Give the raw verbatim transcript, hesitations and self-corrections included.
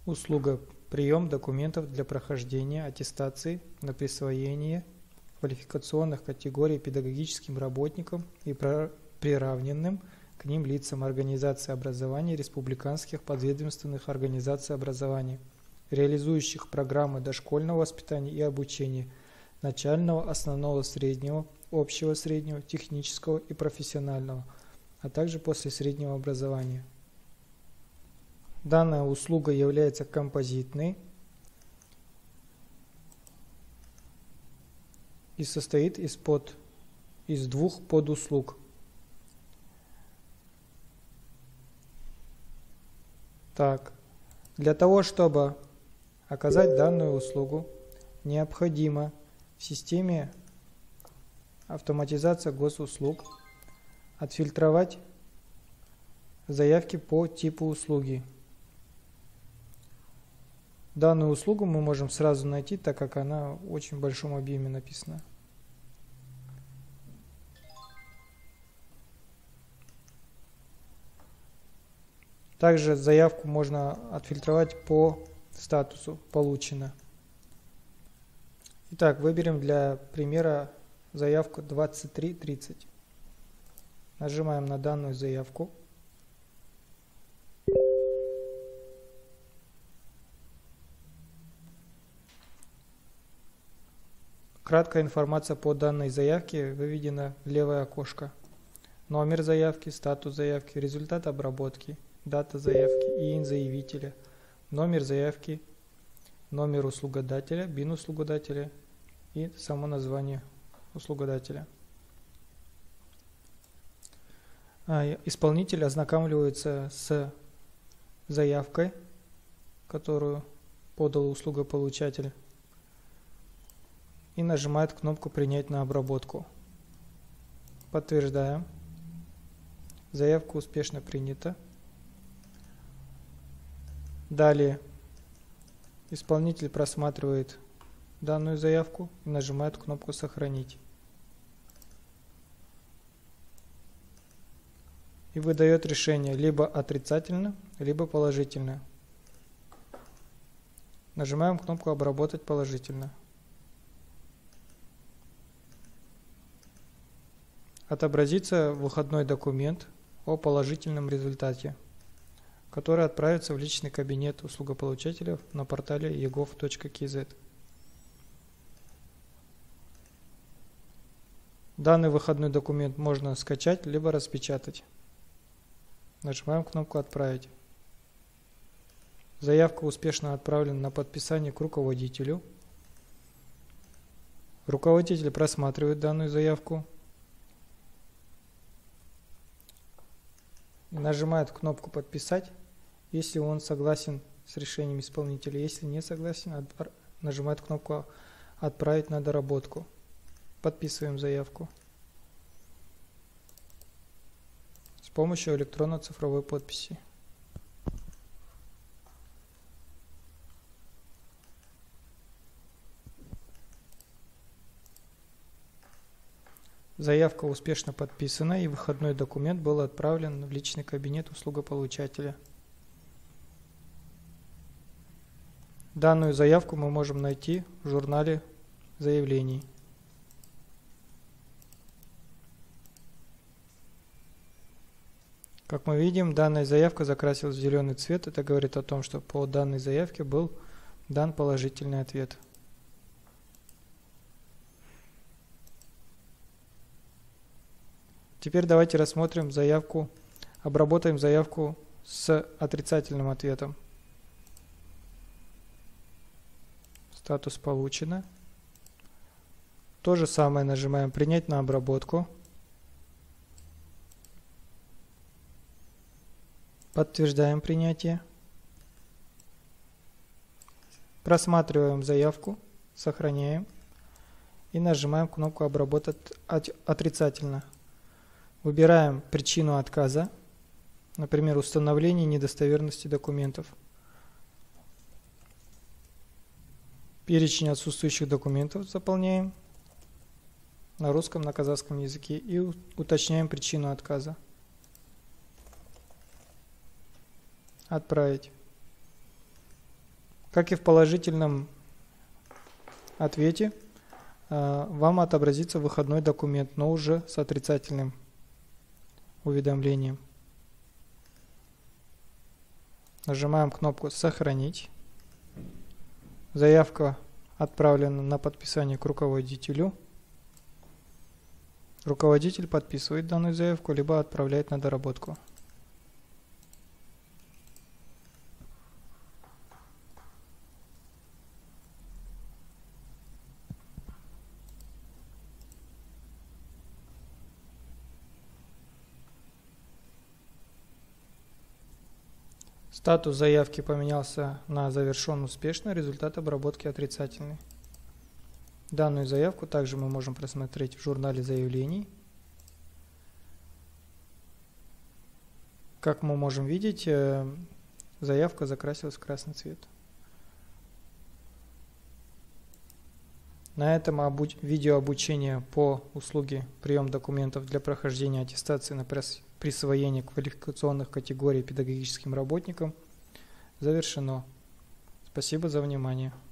Услуга прием документов для прохождения аттестации на присвоение квалификационных категорий педагогическим работникам и приравненным к ним лицам организаций образования республиканских подведомственных организаций образования, реализующих программы дошкольного воспитания и обучения, начального, основного, среднего, общего среднего, технического и профессионального, а также после среднего образования. Данная услуга является композитной и состоит из, под, из двух подуслуг. Так, для того, чтобы оказать данную услугу, необходимо в системе автоматизация госуслуг отфильтровать заявки по типу услуги. Данную услугу мы можем сразу найти, так как она в очень большом объеме написана. Также заявку можно отфильтровать по статусу «Получено». Итак, выберем для примера заявку двадцать три тридцать. Нажимаем на данную заявку. Краткая информация по данной заявке выведена в левое окошко. Номер заявки, статус заявки, результат обработки, дата заявки, ИИН заявителя, номер заявки, номер услугодателя, БИН услугодателя и само название услугодателя. Исполнитель ознакомливается с заявкой, которую подал услугополучатель, и нажимает кнопку «Принять на обработку». Подтверждаем. Заявка успешно принята. Далее исполнитель просматривает данную заявку и нажимает кнопку «Сохранить». И выдает решение либо отрицательно, либо положительно. Нажимаем кнопку «Обработать положительно». Отобразится выходной документ о положительном результате, который отправится в личный кабинет услугополучателя на портале и гов точка кей зет. Данный выходной документ можно скачать либо распечатать. Нажимаем кнопку «Отправить». Заявка успешно отправлена на подписание к руководителю. Руководитель просматривает данную заявку и нажимает кнопку «Подписать», если он согласен с решением исполнителя. Если не согласен, нажимает кнопку «Отправить на доработку». Подписываем заявку с помощью электронно-цифровой подписи. Заявка успешно подписана, и выходной документ был отправлен в личный кабинет услугополучателя. Данную заявку мы можем найти в журнале заявлений. Как мы видим, данная заявка закрасилась в зеленый цвет. Это говорит о том, что по данной заявке был дан положительный ответ. Теперь давайте рассмотрим заявку, обработаем заявку с отрицательным ответом. Статус получено. То же самое нажимаем «Принять на обработку». Подтверждаем принятие. Просматриваем заявку, сохраняем и нажимаем кнопку «Обработать отрицательно». Выбираем причину отказа, например, установление недостоверности документов. Перечень отсутствующих документов заполняем на русском, на казахском языке и уточняем причину отказа. Отправить. Как и в положительном ответе, вам отобразится выходной документ, но уже с отрицательным уведомлением. Нажимаем кнопку «Сохранить». Заявка отправлена на подписание к руководителю. Руководитель подписывает данную заявку, либо отправляет на доработку. Статус заявки поменялся на завершен успешно, результат обработки отрицательный. Данную заявку также мы можем просмотреть в журнале заявлений. Как мы можем видеть, заявка закрасилась в красный цвет. На этом обуч... видео обучение по услуге прием документов для прохождения аттестации на присвоение квалификационных категорий педагогическим работникам завершено. Спасибо за внимание.